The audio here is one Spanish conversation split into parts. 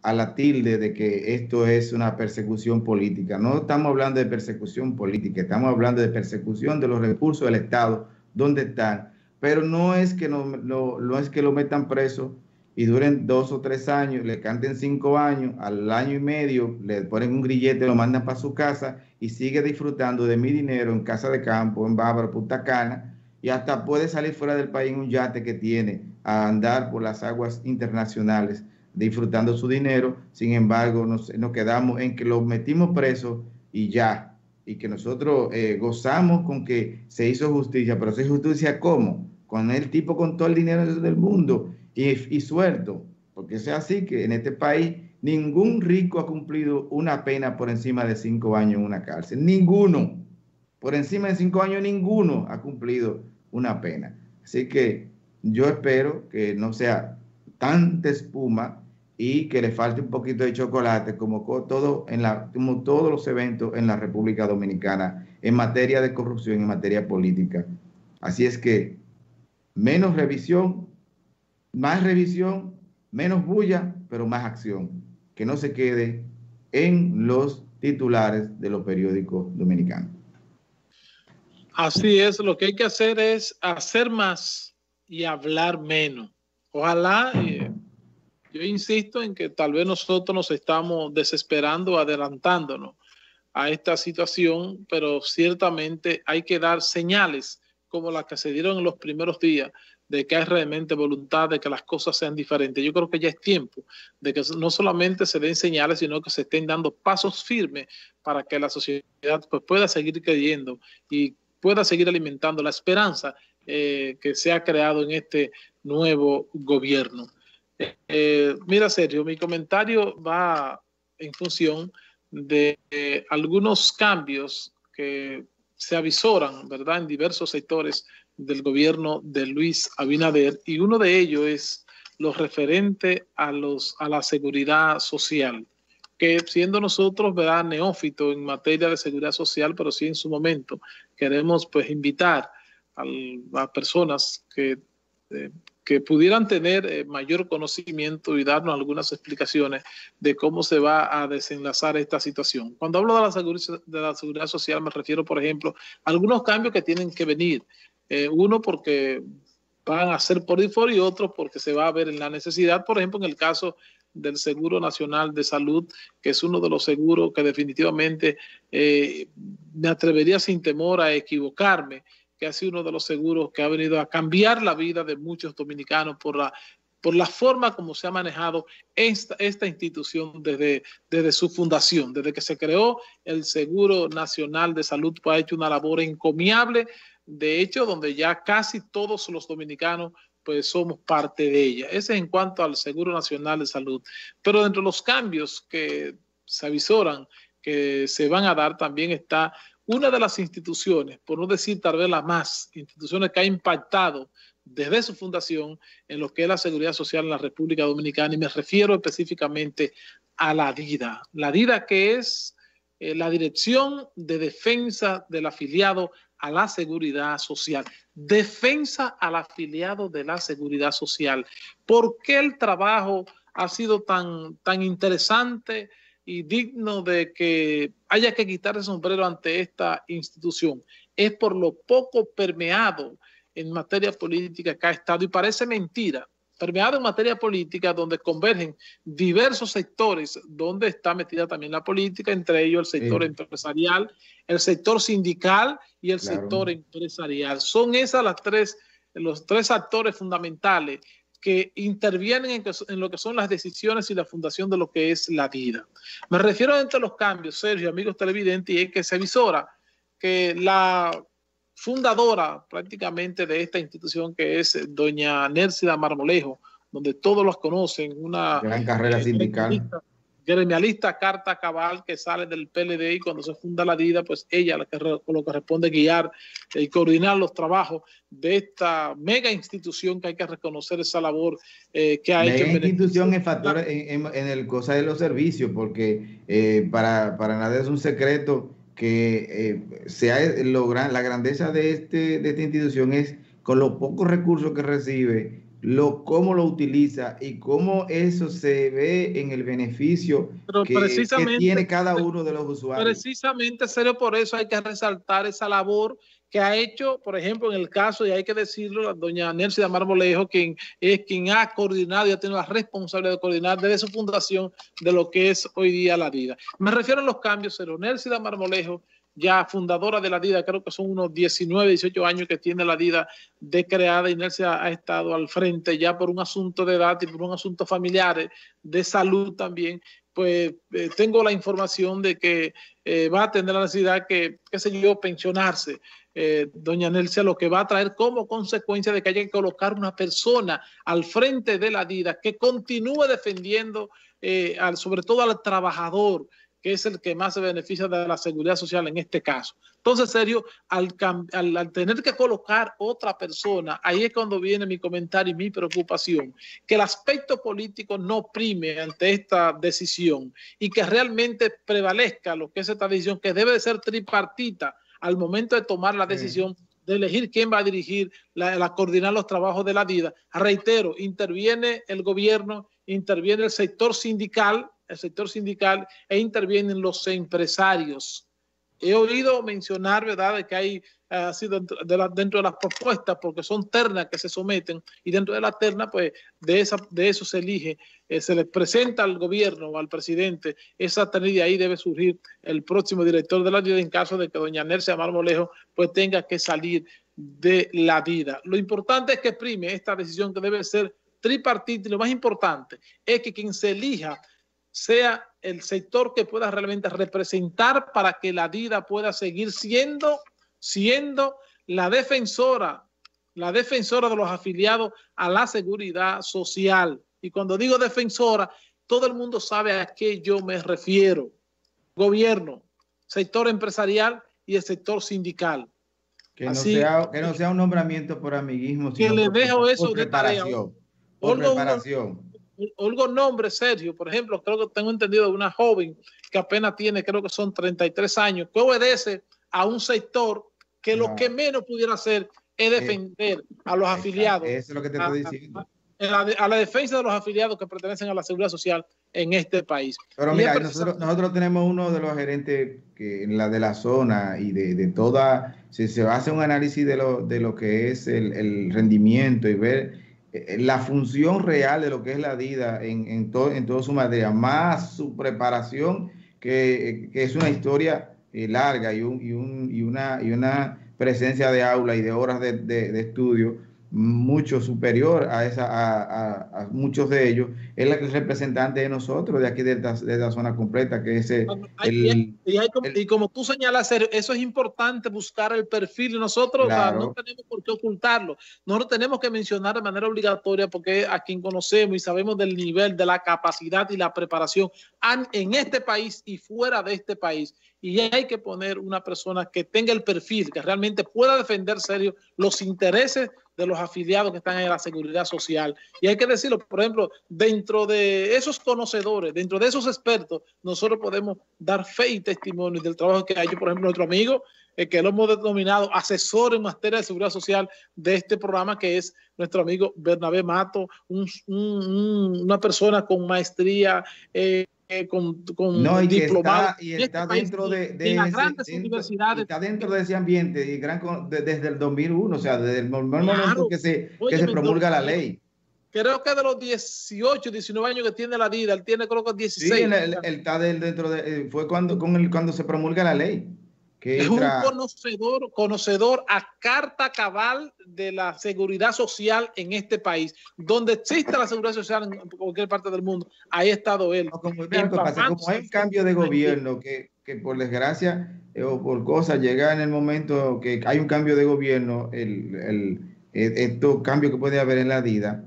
a la tilde de que esto es una persecución política. No estamos hablando de persecución política, estamos hablando de persecución de los recursos del Estado, donde están. Pero no es que no es que lo metan preso y duren 2 o 3 años, le canten 5 años, al año y medio le ponen un grillete, lo mandan para su casa y sigue disfrutando de mi dinero en casa de campo, en Bávaro, Punta Cana, y hasta puede salir fuera del país en un yate que tiene a andar por las aguas internacionales disfrutando su dinero. Sin embargo, nos quedamos en que lo metimos preso y ya, y que nosotros gozamos con que se hizo justicia, pero se hizo justicia ¿cómo? Con el tipo con todo el dinero del mundo y suelto, porque es así que en este país ningún rico ha cumplido una pena por encima de 5 años en una cárcel, ninguno, por encima de 5 años ninguno ha cumplido una pena. Así que yo espero que no sea tanta espuma y que le falte un poquito de chocolate como como todos los eventos en la República Dominicana en materia de corrupción, en materia política. Así es que menos revisión, más revisión, menos bulla, pero más acción. Que no se quede en los titulares de los periódicos dominicanos. Así es, lo que hay que hacer es hacer más y hablar menos. Ojalá, yo insisto en que tal vez nosotros nos estamos desesperando, adelantándonos a esta situación, pero ciertamente hay que dar señales como las que se dieron en los primeros días de que hay realmente voluntad de que las cosas sean diferentes. Yo creo que ya es tiempo de que no solamente se den señales, sino que se estén dando pasos firmes para que la sociedad pues, pueda seguir creyendo y pueda seguir alimentando la esperanza que se ha creado en este nuevo gobierno. Mira, Sergio, mi comentario va en función de algunos cambios que se avisoran, ¿verdad?, en diversos sectores del gobierno de Luis Abinader, y uno de ellos es lo referente a la seguridad social, que siendo nosotros, ¿verdad?, neófitos en materia de seguridad social, pero sí en su momento queremos pues invitar a personas que pudieran tener mayor conocimiento y darnos algunas explicaciones de cómo se va a desenlazar esta situación. Cuando hablo de la seguridad social me refiero, por ejemplo, a algunos cambios que tienen que venir. Uno porque van a ser por default y otro porque se va a ver en la necesidad, por ejemplo, en el caso del Seguro Nacional de Salud, que es uno de los seguros que definitivamente me atrevería sin temor a equivocarme, que ha sido uno de los seguros que ha venido a cambiar la vida de muchos dominicanos por la forma como se ha manejado esta institución desde su fundación. Desde que se creó el Seguro Nacional de Salud, pues ha hecho una labor encomiable, de hecho, donde ya casi todos los dominicanos pues somos parte de ella. Ese es en cuanto al Seguro Nacional de Salud. Pero dentro de los cambios que se avisoran que se van a dar, también está una de las instituciones, por no decir tal vez la más, instituciones que ha impactado desde su fundación en lo que es la seguridad social en la República Dominicana, y me refiero específicamente a la DIDA. La DIDA, que es la Dirección de Defensa del Afiliado a la Seguridad Social. Defensa al afiliado de la Seguridad Social. ¿Por qué el trabajo ha sido tan interesante y digno de que haya que quitar el sombrero ante esta institución? Es por lo poco permeado en materia política que ha estado, y parece mentira, permeado en materia política donde convergen diversos sectores, donde está metida también la política, entre ellos el sector empresarial, el sector sindical y el sector empresarial. Son esas los tres actores fundamentales que intervienen en lo que son las decisiones y la fundación de lo que es la DIDA. Me refiero entre los cambios, Sergio, amigos televidentes, y es que se avisora que la fundadora prácticamente de esta institución, que es doña Nércida Marmolejo, donde todos los conocen, una gran carrera sindical, gremialista carta cabal que sale del PLD, y cuando se funda la DIDA, pues ella lo que corresponde guiar y coordinar los trabajos de esta mega institución, que hay que reconocer esa labor que ha hecho. Mega institución en factores en el cosa de los servicios, porque para nada es un secreto que la grandeza de esta institución es con los pocos recursos que recibe, cómo lo utiliza y cómo eso se ve en el beneficio que tiene cada uno de los usuarios. Precisamente, Sergio, por eso hay que resaltar esa labor que ha hecho, por ejemplo, en el caso, y hay que decirlo, la doña Nélcida Marmolejo, quien ha coordinado y ha tenido la responsabilidad de coordinar desde su fundación de lo que es hoy día la DIDA. Me refiero a los cambios, Sergio. Nélcida Marmolejo, ya fundadora de la DIDA, creo que son unos 19, 18 años que tiene la DIDA de creada, y Nélcida ha estado al frente ya por un asunto de edad y por un asunto familiar, de salud también. Pues tengo la información de que va a tener la necesidad qué sé yo, pensionarse, doña Nélcida, lo que va a traer como consecuencia de que haya que colocar una persona al frente de la DIDA que continúe defendiendo sobre todo al trabajador, que es el que más se beneficia de la seguridad social en este caso. Entonces, Sergio, al tener que colocar otra persona, ahí es cuando viene mi comentario y mi preocupación, que el aspecto político no prime ante esta decisión y que realmente prevalezca lo que es esta decisión, que debe de ser tripartita al momento de tomar la decisión de elegir quién va a dirigir, coordinar los trabajos de la DIDA. Reitero, interviene el gobierno, interviene el sector sindical e intervienen los empresarios. He oído mencionar, ¿verdad?, de que hay sido dentro de las propuestas, porque son ternas que se someten, y dentro de la terna, pues, de eso se elige, se le presenta al gobierno o al presidente esa terna, y de ahí debe surgir el próximo director de la DIDA en caso de que doña Nélcida Marmolejo pues tenga que salir de la DIDA. Lo importante es que prime esta decisión, que debe ser tripartita, y lo más importante es que quien se elija sea el sector que pueda realmente representar para que la DIDA pueda seguir siendo la defensora de los afiliados a la seguridad social. Y cuando digo defensora, todo el mundo sabe a qué yo me refiero. Gobierno, sector empresarial y el sector sindical. Que no sea un nombramiento por amiguismo, que le dejo eso por de tarea. Por preparación. Algo nombre, Sergio, por ejemplo, creo que tengo entendido de una joven que apenas tiene, creo que son 33 años, que obedece a un sector que lo que menos pudiera hacer es defender a los afiliados. Eso es lo que te estoy diciendo. A la defensa de los afiliados que pertenecen a la seguridad social en este país. Pero mira, nosotros tenemos uno de los gerentes de la zona y de toda, si se hace un análisis de lo que es el rendimiento y ver la función real de lo que es la DIDA en todo su materia, más su preparación, que es una historia larga y una presencia de aula y de horas de estudio mucho superior a muchos de ellos, es el representante de nosotros, de aquí de la zona completa, que es y como tú señalas, eso es importante, buscar el perfil. Nosotros no tenemos por qué ocultarlo. Nosotros tenemos que mencionar de manera obligatoria, porque a quien conocemos y sabemos del nivel, de la capacidad y la preparación en este país y fuera de este país. Y hay que poner una persona que tenga el perfil, que realmente pueda defender serio los intereses de los afiliados que están en la seguridad social. Y hay que decirlo, por ejemplo, dentro de esos conocedores, dentro de esos expertos, nosotros podemos dar fe y testimonio del trabajo que ha hecho, por ejemplo, nuestro amigo, que lo hemos denominado asesor en materia de seguridad social de este programa, que es nuestro amigo Bernabé Mato, una persona con maestría, con diplomado, y está dentro de las grandes universidades, está dentro de ese ambiente y desde el 2001, o sea, desde el momento que se promulga la ley. Creo que de los 18, 19 años que tiene la DIDA, él tiene creo que 16. Sí, él está dentro de, fue cuando se promulga la ley. Es un conocedor a carta cabal de la seguridad social en este país. Donde existe la seguridad social en cualquier parte del mundo, ahí ha estado él. Como hay un cambio de gobierno que por desgracia o por cosas llega en el momento que hay un cambio de gobierno, estos cambios que puede haber en la DIDA,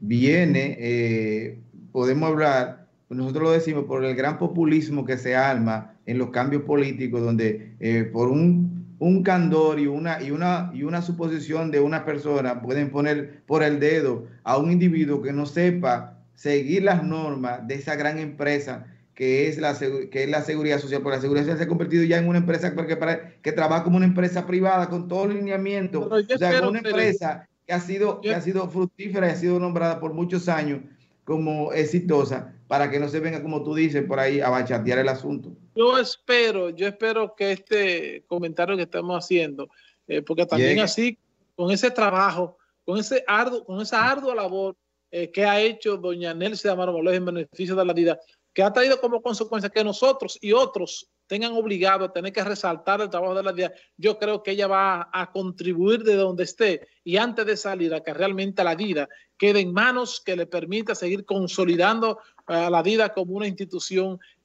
podemos hablar, nosotros lo decimos, por el gran populismo que se arma en los cambios políticos, donde por un candor y una suposición de una persona pueden poner por el dedo a un individuo que no sepa seguir las normas de esa gran empresa que es la seguridad social, porque la seguridad social se ha convertido ya en una empresa que trabaja como una empresa privada con todo el lineamiento, o sea, una empresa que ha sido fructífera y ha sido nombrada por muchos años como exitosa, para que no se venga, como tú dices, por ahí a bachatear el asunto. Yo espero que este comentario que estamos haciendo, porque también así, con ese trabajo, con esa ardua labor que ha hecho doña Nelcy Amaro Molés en beneficio de la vida, que ha traído como consecuencia que nosotros y otros tengan obligado a tener que resaltar el trabajo de la DIA. Yo creo que ella va a contribuir de donde esté y antes de salir a que realmente la DIDA quede en manos que le permita seguir consolidando a la DIDA como una institución